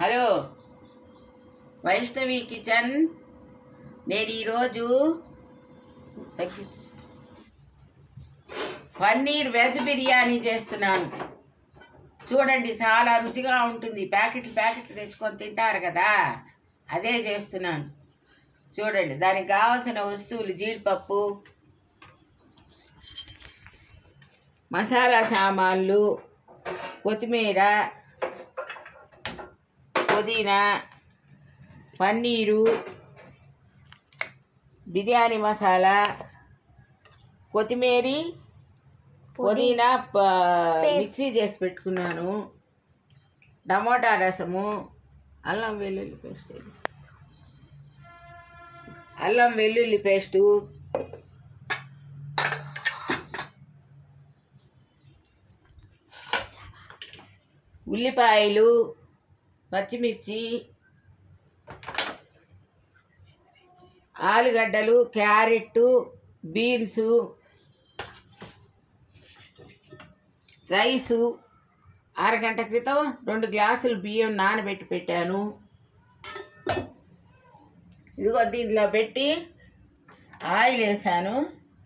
Hello Vaishnavi kitchen. నేను ఈరోజు paneer veg biryani చేస్తున్నాను. చూడండి, చాలా రుచిగా ఉంటుంది. ప్యాకెట్లు తెచ్చుకొని తింటారు కదా, అదే చేస్తున్నాను. చూడండి, దానికి కావాల్సిన వస్తువులు: జీడిపప్పు, మసాలా సామాన్లు, కొత్తిమీర, పుదీనా, పన్నీరు, బిర్యానీ మసాలా, కొత్తిమీర, పుదీనా మిక్సీ చేసి పెట్టుకున్నాను, టమోటా రసము, అల్లం వెల్లుల్లి పేస్టు, ఉల్లిపాయలు, పచ్చిమిర్చి, ఆలుగడ్డలు, క్యారెట్, బీన్స్, రైసు. అరగంట క్రితం 2 గ్లాసులు బియ్యం నానబెట్టి పెట్టాను. ఇదిగో దీంట్లో పెట్టి ఆయిల్ వేసాను.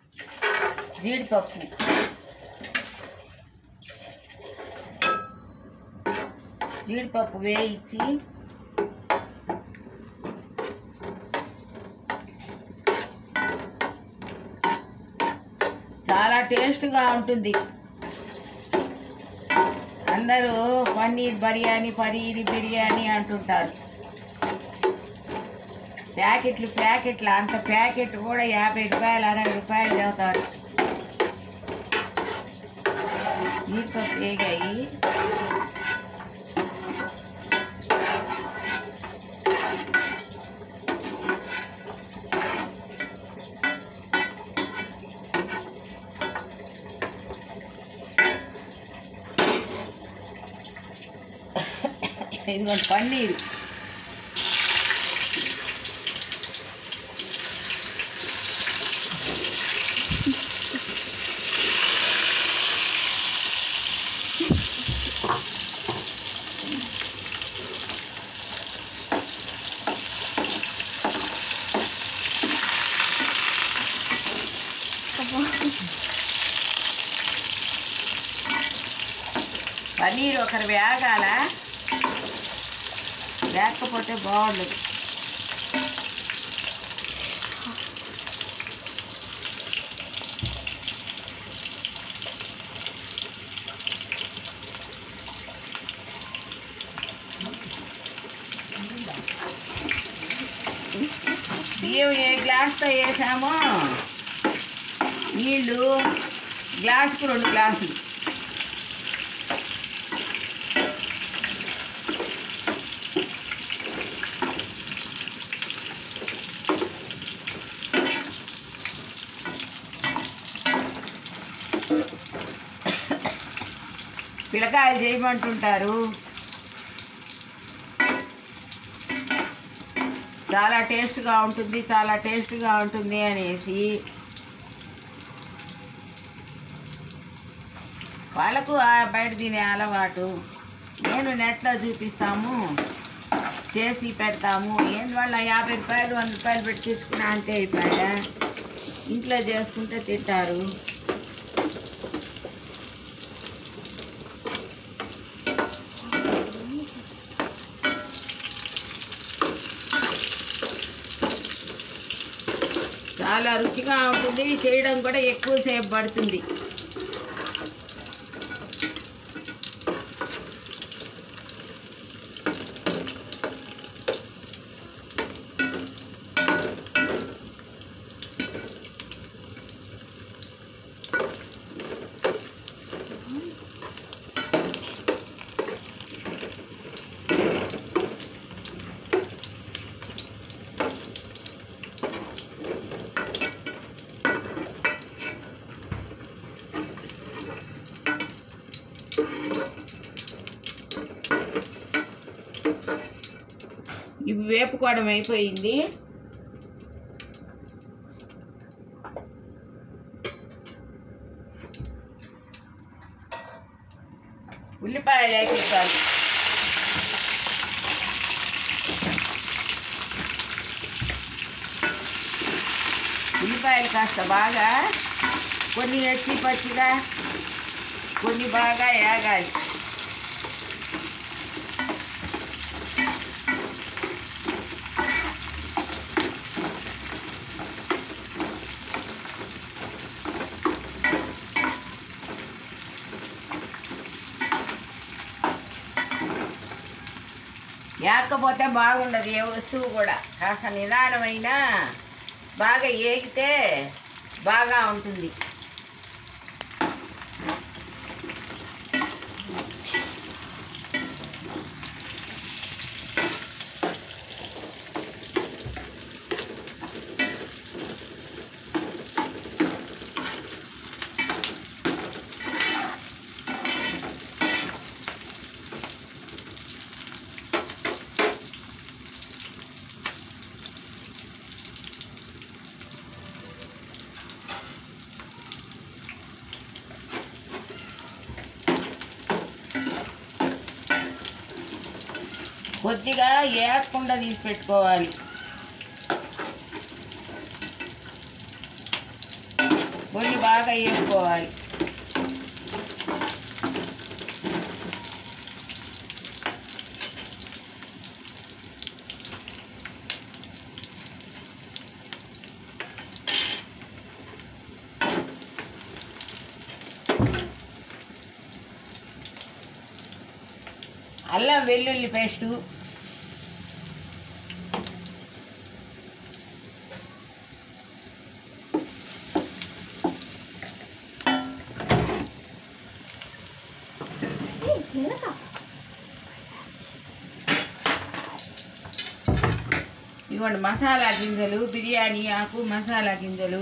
జీడిపప్పు వేయించి చాలా టేస్ట్గా ఉంటుంది. అందరూ పన్నీర్ బిర్యానీ అంటుంటారు. ప్యాకెట్లు అంత ప్యాకెట్ కూడా 50 రూపాయలు 60 రూపాయలు చదువుతారు. జీడిపప్పు వేగాయి. ఇదిగోండి పన్నీరు. పన్నీరు ఒకరు వేగాల, లేకపోతే బాగుండదు. బియ్యం ఏ గ్లాస్తో వేసామో నీళ్ళు గ్లాసుకు 2 గ్లాసులు. పిల్లకాయలు చేయమంటుంటారు. చాలా టేస్ట్గా ఉంటుంది అనేసి వాళ్ళకు బయట తినే అలవాటు. నేను నెట్లో చూపిస్తాము, చేసి పెడతాము. వాళ్ళ 50 రూపాయలు 100 రూపాయలు పెట్టి తీసుకున్నా అంటే అయిపోయా. ఇంట్లో చేసుకుంటే తింటారు. చాలా రుచిగా ఉంటుంది. చేయడం కూడా ఎక్కువసేపు పడుతుంది. ఇవి వేపుకోవడం అయిపోయింది. ఉల్లిపాయలు వేసేసాను. ఉల్లిపాయలు కాస్త బాగా కొన్ని ఎచ్చి పచ్చిగా కొన్ని బాగా వేగాలి. వేయకపోతే బాగుండదు ఏ వస్తువు కూడా. కాస్త నిదానమైనా బాగా ఏగితే బాగా ఉంటుంది. కొద్దిగా ఏగకుండా తీసి పెట్టుకోవాలి. కొన్ని బాగా వేసుకోవాలి. అల్లం వెల్లుల్లి పేస్టు, ఇదిగోండి మసాలా గింజలు, బిర్యానీ ఆకు మసాలా గింజలు,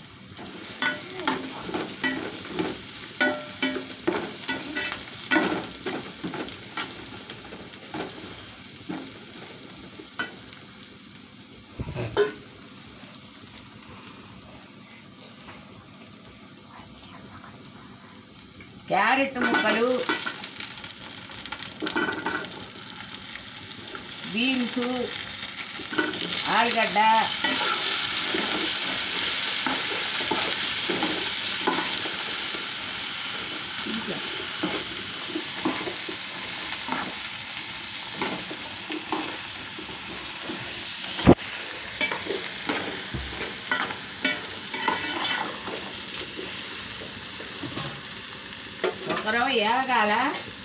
క్యారెట్ ముక్కలు, బీన్స్, ఆలుగడ్డ, ఒకరవ ఏగాల.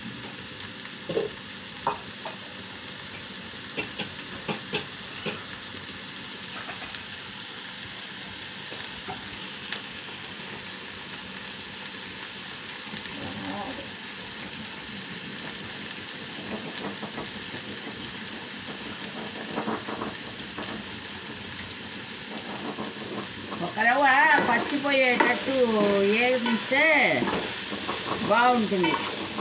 ఒకరవ పచ్చిపోయేటట్టు ఏగిస్తే బాగుంటుంది.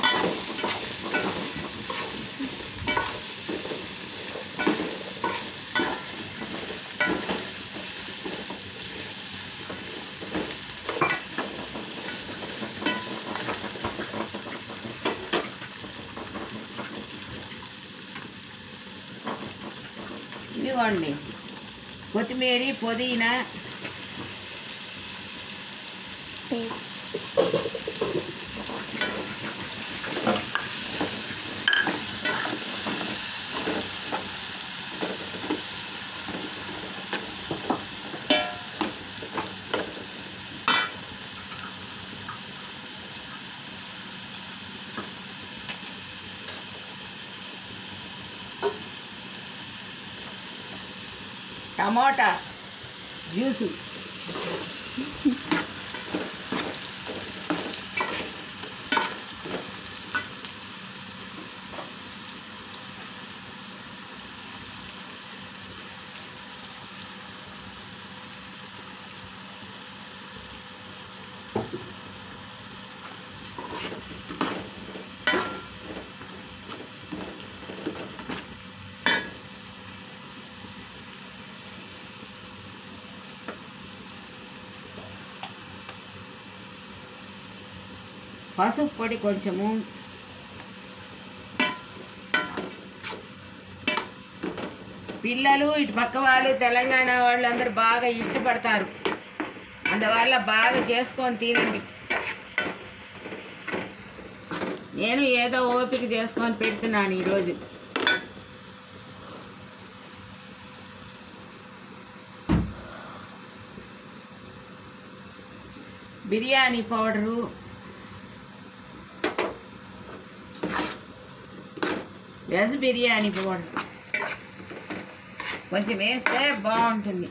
ఇదిగోండి కొత్తిమీర, పుదీనా, టమాటా జ్యూసు, పసుపు పొడి కొంచెము, పిల్లలు ఇటు పక్క వాళ్ళు తెలంగాణ వాళ్ళు అందరూ బాగా ఇష్టపడతారు అందువల్ల బాగా చేసుకొని తినండి. నేను ఏదో ఓపిక చేసుకొని పెడుతున్నాను ఈరోజు. Biryani powder, veg biryani powder కొంచెం వేస్తే బాగుంటుంది.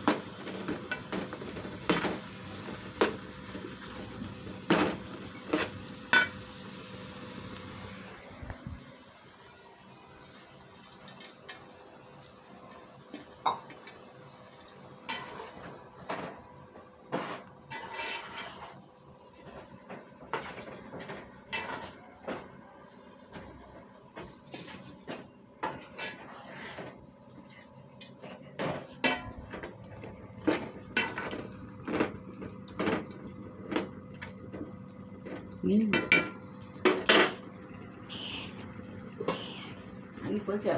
అన్ని కొంచెం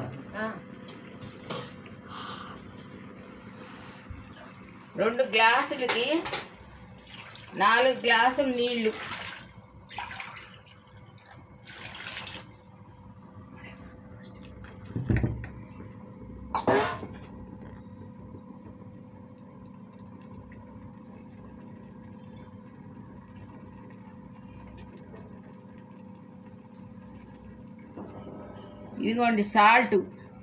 2 గ్లాసులకి 4 గ్లాసులు నీళ్ళు. ఇదిగోండి సాల్టు.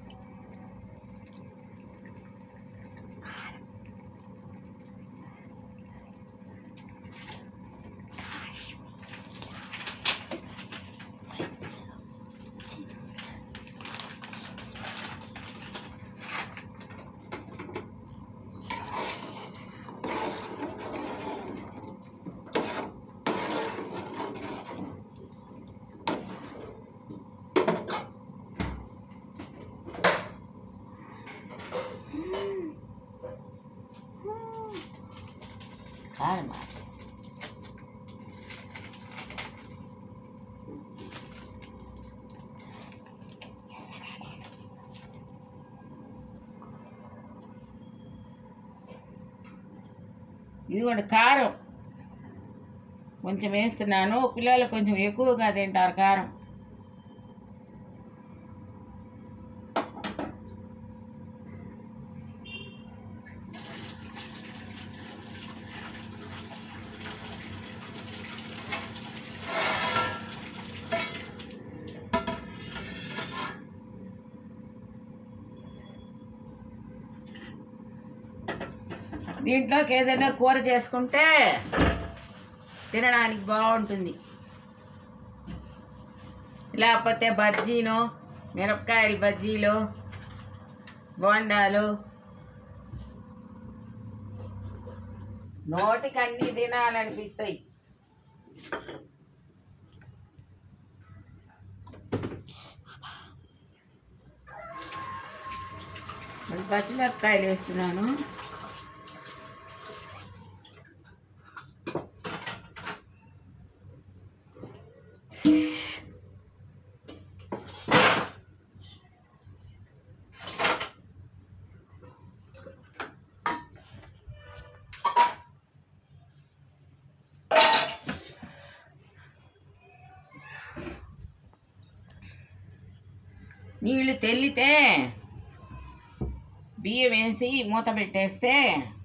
కారమా ఇదిగోండి కారం కొంచెం వేస్తున్నాను. పిల్లలు కొంచెం ఎక్కువగా తింటారు కారం. దీంట్లోకి ఏదైనా కూర చేసుకుంటే తినడానికి బాగుంటుంది. లేకపోతే బజ్జీనో, మిరపకాయల బజ్జీలు, బోండాలు, నోటికి అన్నీ తినాలనిపిస్తాయి. పచ్చిమిరపకాయలు వేస్తున్నాను. నీళ్ళు తెల్లితే బియ్యం వేసి మూత పెట్టేస్తే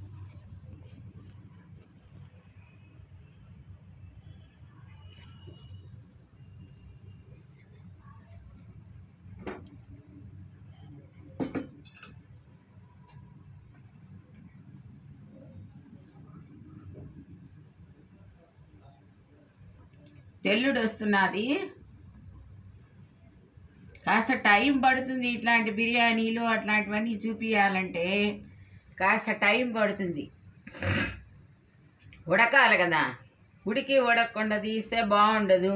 తెల్లుడు వస్తున్నది. కాస్త టైం పడుతుంది. ఇట్లాంటి బిర్యానీలు అట్లాంటివన్నీ చూపించాలంటే కాస్త టైం పడుతుంది. ఉడకాలి కదా, ఉడకకుండా తీస్తే బాగుండదు.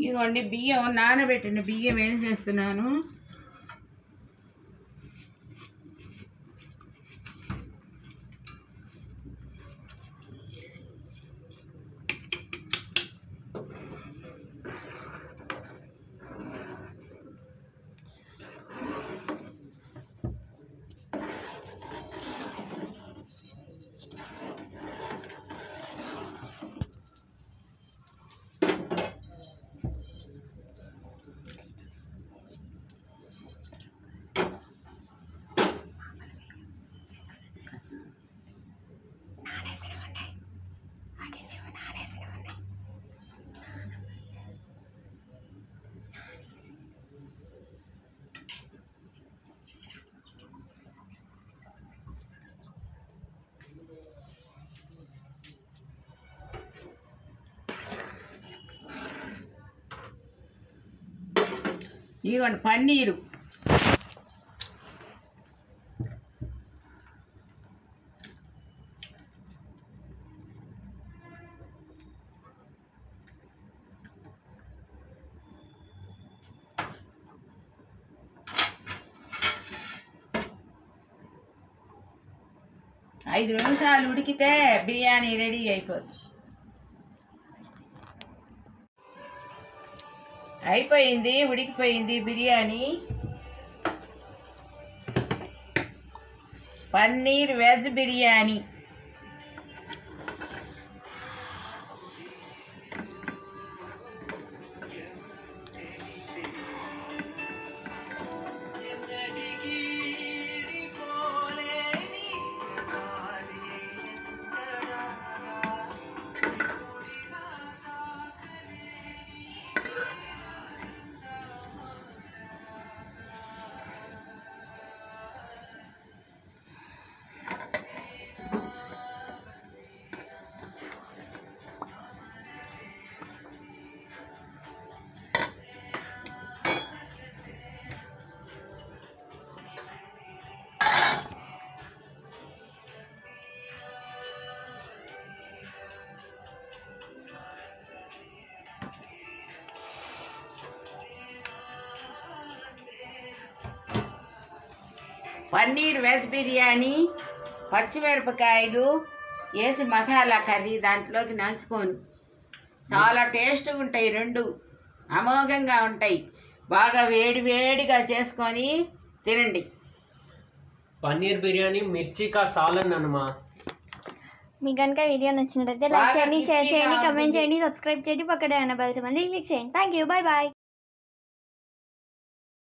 ఇదిగోండి బియ్యం, నానబెట్టిన బియ్యం వేసేస్తున్నాను. ఇదిగోండి పన్నీరు. ఐదు నిమిషాలు ఉడికితే బిర్యానీ రెడీ అయిపోతుంది. అయిపోయింది, ఉడికిపోయింది బిర్యానీ. పన్నీర్ వెజ్ బిర్యానీ. పన్నీర్ వెజ్ బిర్యానీ, పచ్చిమిరపకాయలు వేసి మసాలా కర్రీ దాంట్లోకి నంచుకొని చాలా టేస్ట్గా ఉంటాయి. రెండు అమోఘంగా ఉంటాయి. బాగా వేడి వేడిగా చేసుకొని తినండి. పన్నీర్ బిర్యానీ మిర్చి కా సాలన్ అన్నమా. మీకు కనుక వీడియో నచ్చినట్లయితే లైక్ చేయండి, షేర్ చేయండి, కమెంట్ చేయండి, సబ్స్క్రైబ్ చేయండి, పక్కనే ఉన్న బెల్ సింబల్ క్లిక్ చేయండి. Thank you, bye bye.